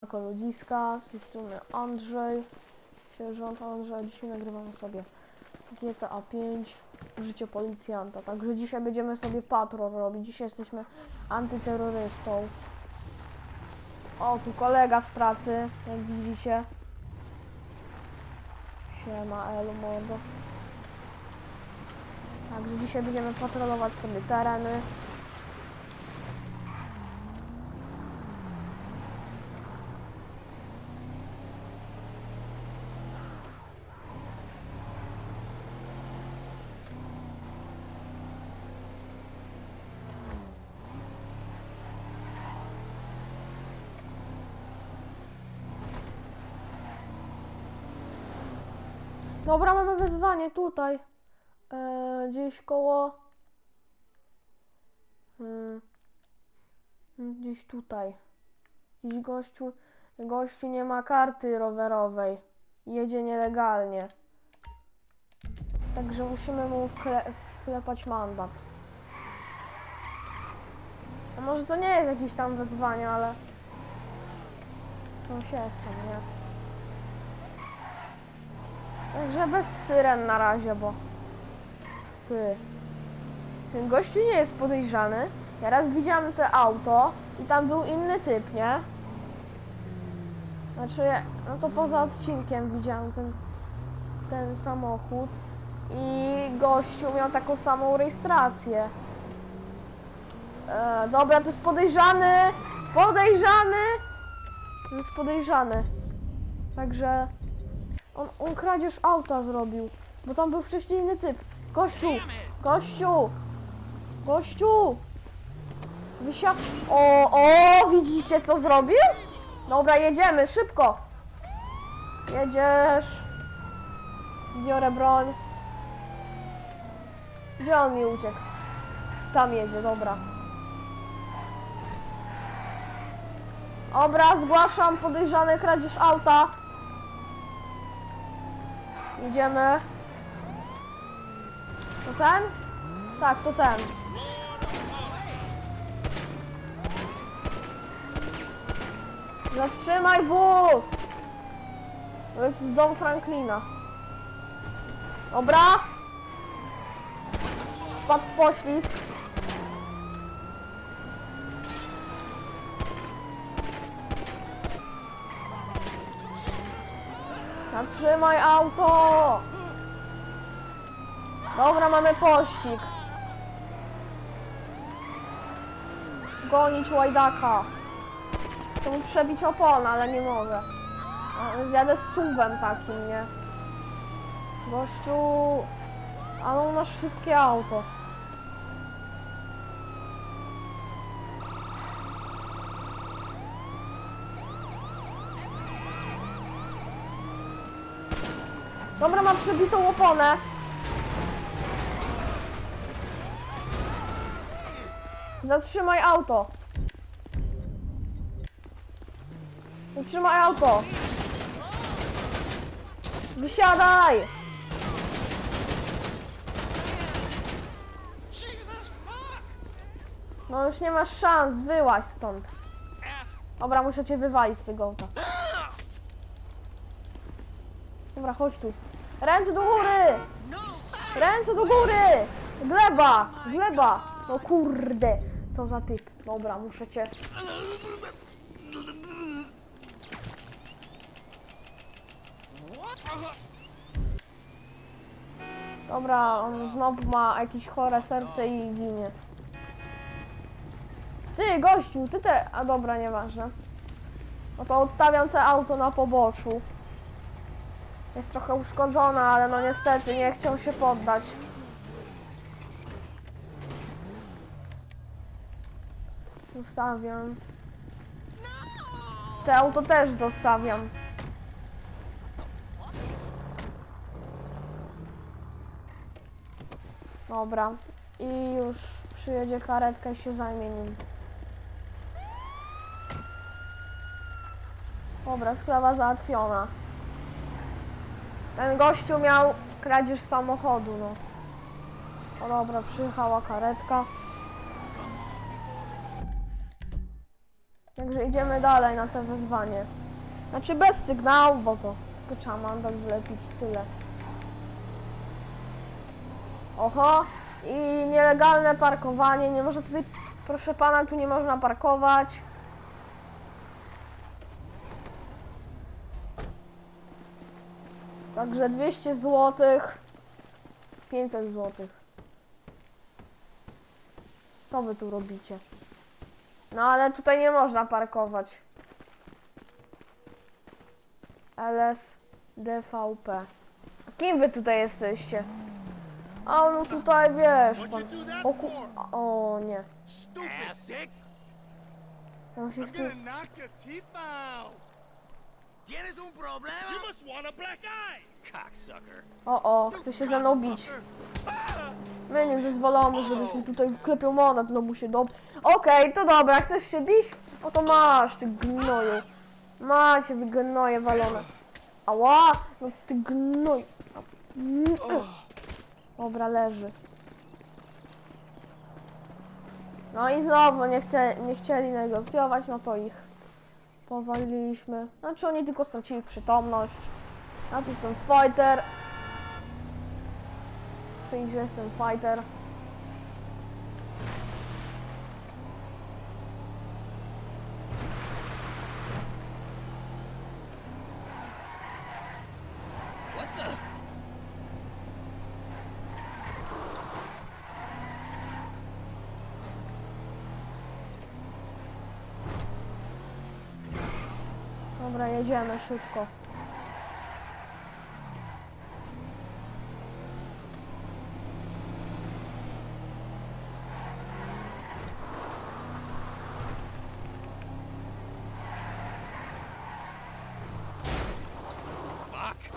Ludziska, z tej strony Andrzej, sierżant Andrzej. Dzisiaj nagrywamy sobie GTA 5, życie policjanta. Także dzisiaj będziemy sobie patrol robić. Dzisiaj jesteśmy antyterrorystą. O, tu kolega z pracy, jak widzicie. Siema, elu mordo. Także dzisiaj będziemy patrolować sobie tereny. Dobra, mamy wyzwanie tutaj. Gdzieś koło... Gdzieś tutaj. Gdzieś gościu nie ma karty rowerowej. Jedzie nielegalnie. Także musimy mu wklepać mandat. A może to nie jest jakieś tam wyzwanie, ale... Coś jest tam, nie? Także bez syren na razie, bo... Ten gościu nie jest podejrzany. Ja raz widziałem to auto i tam był inny typ, nie? Znaczy, no to poza odcinkiem widziałem ten samochód i gościu miał taką samą rejestrację. Dobra, to jest podejrzany! Podejrzany! To jest podejrzany. Także... On kradzież auta zrobił, bo tam był wcześniej inny typ. Gościu! Gościu! Gościu! Wysiadł. O, widzicie co zrobił? Dobra, jedziemy, szybko! Jedziesz. Biorę broń. Gdzie on mi uciekł? Tam jedzie, dobra. Dobra, zgłaszam podejrzany kradzież auta. Idziemy. To ten? Tak, to ten. Zatrzymaj wóz! To jest z domu Franklina. Dobra. Wpadł w poślizg. Zatrzymaj auto! Dobra, mamy pościg. Gonić łajdaka. Chcę mu przebić oponę, ale nie mogę. Zjadę z SUV-em takim, nie? Gościu... Ale on ma szybkie auto. Dobra, mam przebitą oponę. Zatrzymaj auto. Zatrzymaj auto. Wysiadaj. No już nie masz szans, wyłaź stąd. Dobra, muszę cię wywalić z tego auta. Dobra, chodź tu. Ręce do góry! Ręce do góry! Gleba! Gleba! No kurde! Co za typ. Dobra, muszę cię... Dobra, on znowu ma jakieś chore serce i ginie. Ty, gościu, ty te... A dobra, nieważne. No to odstawiam te auto na poboczu. Jest trochę uszkodzona, ale no niestety nie chciał się poddać. Zostawiam. Te auto też zostawiam. Dobra. I już przyjedzie karetka i się zajmie nim. Dobra, sprawa załatwiona. Ten gościu miał kradzież samochodu, no. O dobra, przyjechała karetka. Także Także idziemy dalej na to wezwanie. Znaczy bez sygnału, bo to tylko trzeba mandat wlepić, tyle. Oho! I nielegalne parkowanie, nie może tutaj, proszę pana, tu nie można parkować. Także 200 zł, 500 zł. Co wy tu robicie? No ale tutaj nie można parkować. LSDVP. Kim wy tutaj jesteście? A no tutaj wiesz pan. O nie. Ja się z tym... ¿Tienes un problema? You must want a black eye, cocksucker. O, chce się ze mną bić. My nie zezwalamy, żebyśmy tutaj wklepiał mandat, no mu się do... Okej, to dobra, chcesz się bić? O to masz, ty gnoju. Macie, wy gnoje walone. Ała, no ty gnoj. Dobra, leży. No i znowu nie chcieli negocjować, no to ich powaliliśmy. Znaczy oni tylko stracili przytomność. Ja tu jestem fighter. Czyli, że jestem fighter. What the? Dobra, jedziemy szybko. Fuck.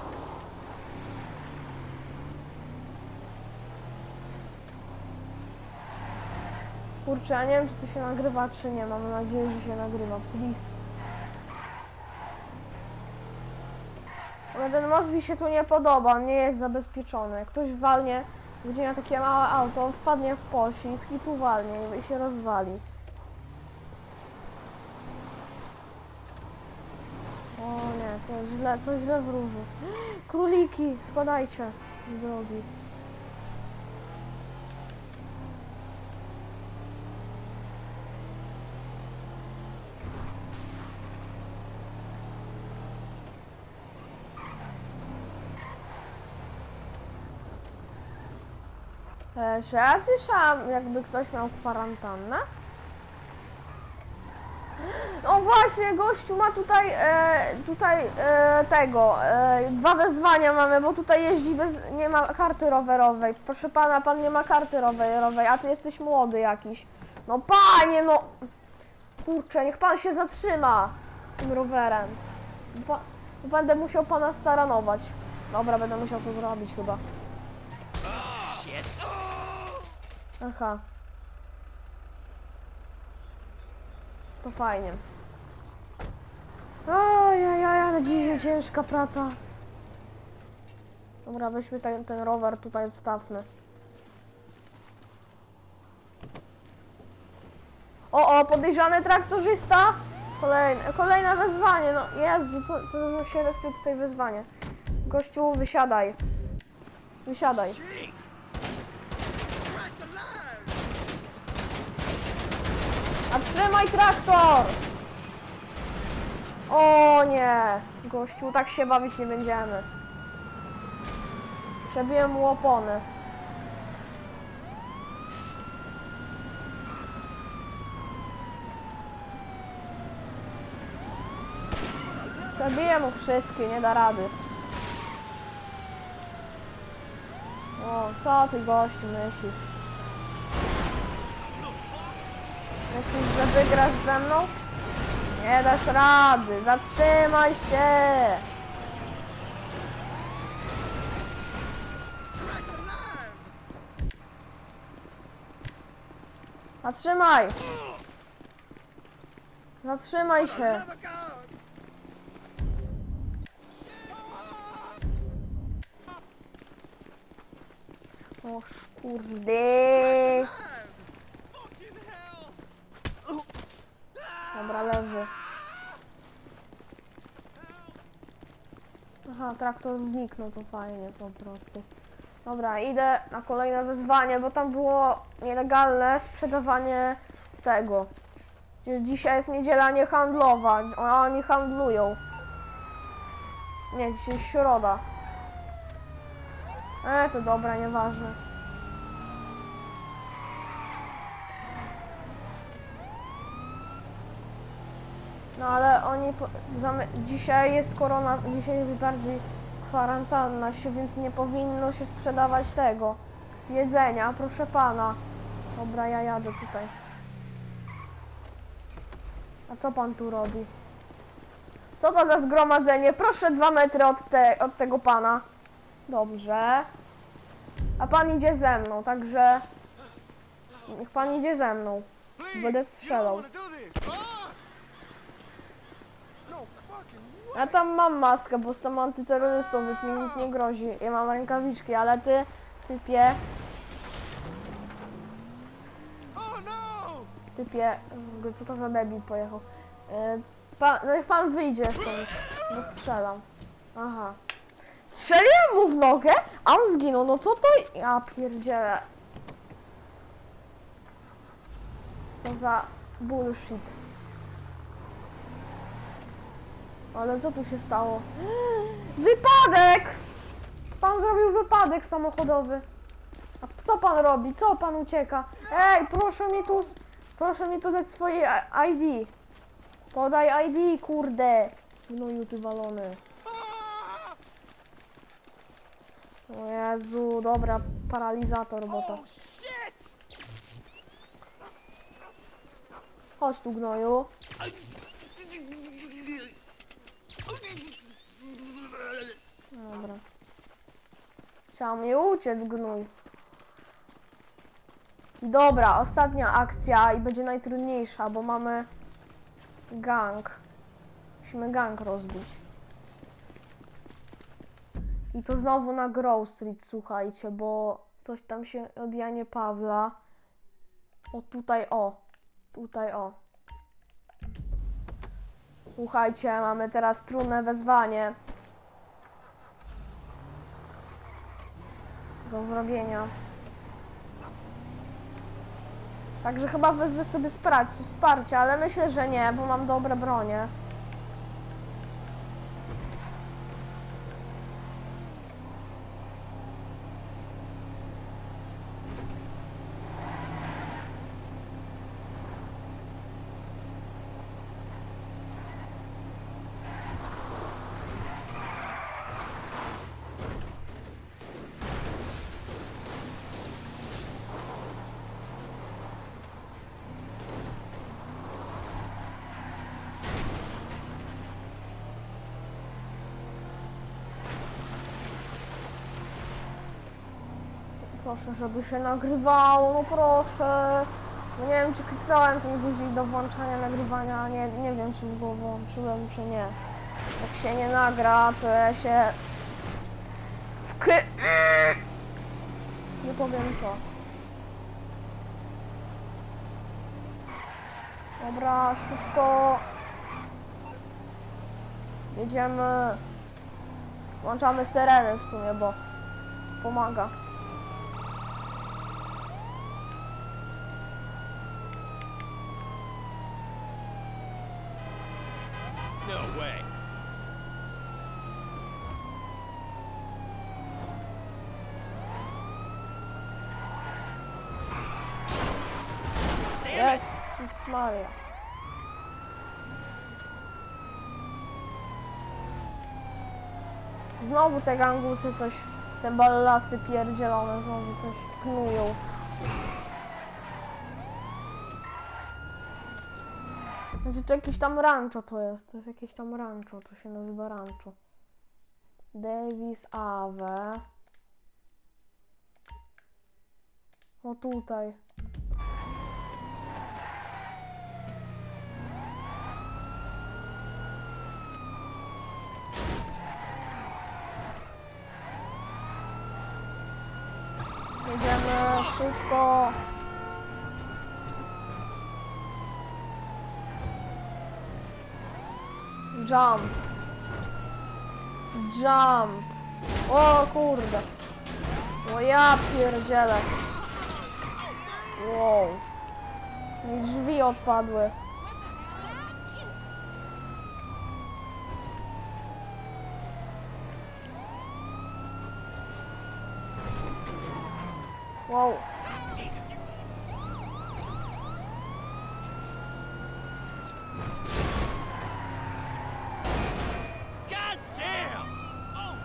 Kurczę, ja nie wiem, czy to się nagrywa, czy nie. Mam nadzieję, że się nagrywa. Please. Ale ten most mi się tu nie podoba, on nie jest zabezpieczony. Jak ktoś walnie, będzie miał takie małe auto, on wpadnie w poślizg i tu walnie i się rozwali. O nie, to źle wróży. Króliki, spadajcie z drogi. Czy ja słyszałam, jakby ktoś miał kwarantannę? O właśnie, gościu ma tutaj, dwa wezwania mamy, bo tutaj jeździ nie ma karty rowerowej. Proszę pana, pan nie ma karty rowerowej, a ty jesteś młody jakiś. No panie, no! Kurczę, niech pan się zatrzyma tym rowerem. Będę musiał pana staranować. Dobra, będę musiał to zrobić chyba. Shit. Aha. To fajnie. Ojej, ale dzisiaj ciężka praca. Dobra, weźmy ten rower tutaj, odstawmy. O, podejrzany traktorzysta! Kolejne wezwanie, no Jezu, co się respie tutaj wezwanie. Gościu, wysiadaj. Wysiadaj. A trzymaj traktor! O nie! Gościu, tak się bawić nie będziemy. Przebiłem mu opony. Przebiję mu wszystkie, nie da rady. O, co ty gościu myślisz? Myślisz, że wygrasz ze mną? Nie dasz rady, zatrzymaj się! Zatrzymaj! Zatrzymaj się! O kurde! Dobra, leży. Aha, traktor zniknął, to fajnie po prostu. Dobra, idę na kolejne wyzwanie, bo tam było nielegalne sprzedawanie tego. Dzisiaj jest niedziela niehandlowa, a oni handlują. Nie, dzisiaj jest środa. To dobra, nieważne. No ale oni... Dzisiaj jest korona, dzisiaj jest bardziej kwarantanna się, więc nie powinno się sprzedawać tego jedzenia, proszę pana. Dobra, ja jadę tutaj. A co pan tu robi? Co to za zgromadzenie? Proszę 2 metry od tego pana. Dobrze. A pan idzie ze mną, także... Niech pan idzie ze mną. Będę strzelał. Ja tam mam maskę, bo jestem antyterrorystą, więc mi nic nie grozi. Ja mam rękawiczki, ale ty, typie... Typie... Co to za debil pojechał? No niech pan wyjdzie stąd, bo strzelam. Aha. Strzeliłem mu w nogę, a on zginął. No co to... Ja pierdzielę. Co za bullshit. Ale co tu się stało? Wypadek! Pan zrobił wypadek samochodowy. A co pan robi? Co pan ucieka? Ej, proszę mi tu dać swoje ID. Podaj ID, kurde. Gnoju ty walony. O Jezu, dobra, paralizator bota. Chodź tu, gnoju. Dobra. Chciał mi uciec, gnój. Dobra, ostatnia akcja i będzie najtrudniejsza, bo mamy gang. Musimy gang rozbić. I to znowu na Grove Street, słuchajcie, bo coś tam się od Janie Pawla. O tutaj, o. Tutaj, o. Słuchajcie, mamy teraz trudne wezwanie do zrobienia. Także chyba wezwę sobie wsparcie, ale myślę, że nie, bo mam dobre bronie. Proszę, żeby się nagrywało, no proszę. No nie wiem, czy kliknąłem ten guzik do włączania nagrywania, nie wiem, czy go włączyłem, czy nie. Jak się nie nagra, to ja się... Nie powiem co. Dobra, szybko. Jedziemy. Włączamy syrenę w sumie, bo pomaga. No way. Jezus Maria. Znowu te gangusy coś, te ballasy pierdzielone znowu coś knują. Znaczy to jakieś tam rancho to jest jakieś tam rancho, to się nazywa rancho. Davis Ave. O tutaj. Jedziemy szybko. Jump. Jump. O kurde. O ja pierdzielę. Wow. Mi drzwi odpadły. Wow. God damn! Oh,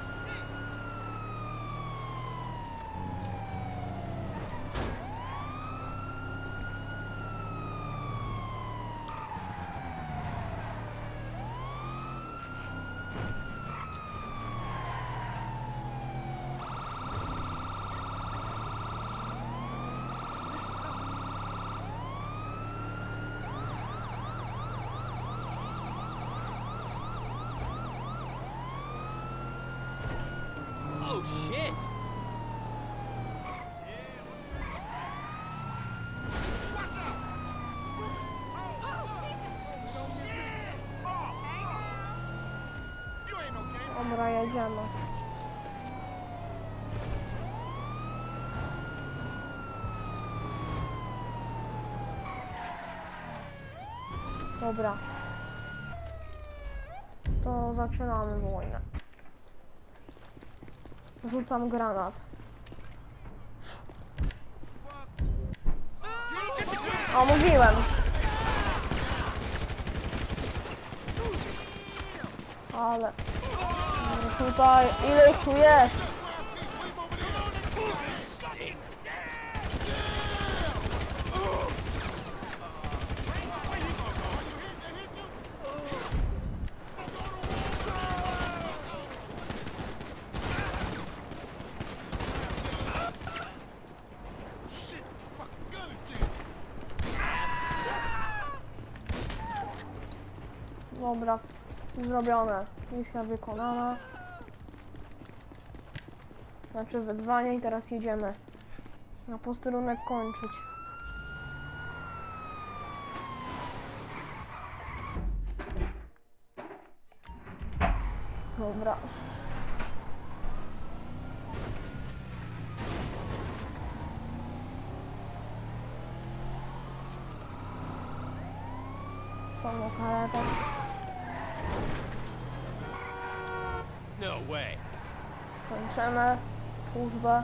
oh shit! Dobra, jedziemy. Dobra. To zaczynamy wojnę. Rzucam granat. O, mówiłem. Ale... Tutaj, ile ich tu jest? Dobra, zrobione. Misja wykonana. Znaczy wyzwanie i teraz jedziemy na posterunek kończyć. Dobra. Pełną karetę. No way. Kończymy służbę.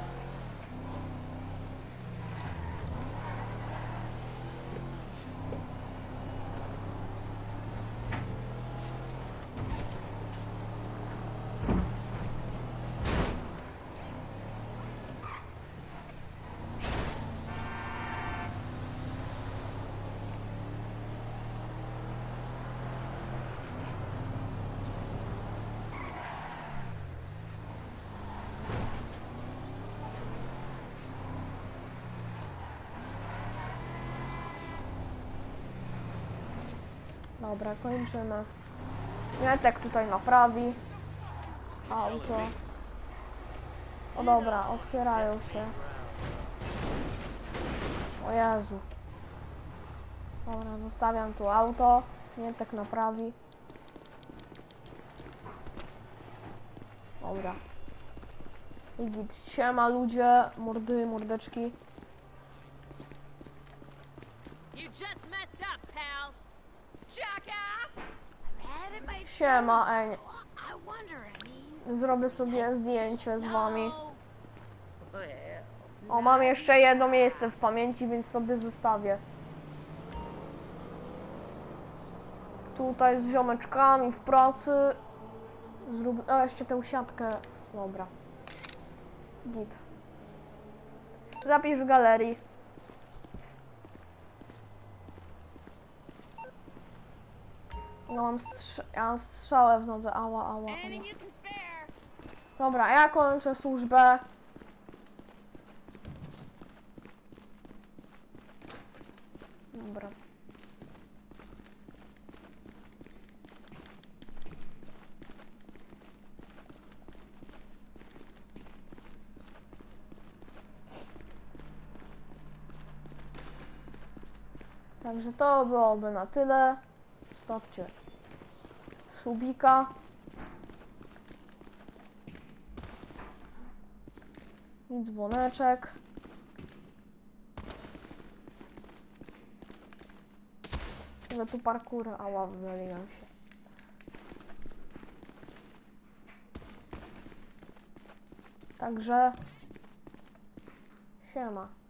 Dobra, kończymy. Mietek tutaj naprawi auto. O dobra, otwierają się. O Jezu. Dobra, zostawiam tu auto. Mietek naprawi. Dobra. I git. Siema ludzie, mordy, mordeczki. You just messed up, pal. Jackass! Red in my Siema, ej. I wonder, I mean. Zrobię sobie zdjęcie z wami. No. O, mam jeszcze jedno miejsce w pamięci, więc sobie zostawię. Tutaj z ziomeczkami w pracy. Zrób... A, jeszcze tę siatkę. Dobra. Git. Zapisz w galerii. No ja mam strzałę w nodze. Ała, ała, ała. Anything you can spare. Dobra, ja kończę służbę. Dobra. Także to byłoby na tyle. Stawcie subika. I dzwoneczek. Ale tu parkour, ała, wywaliłem się. Także siema.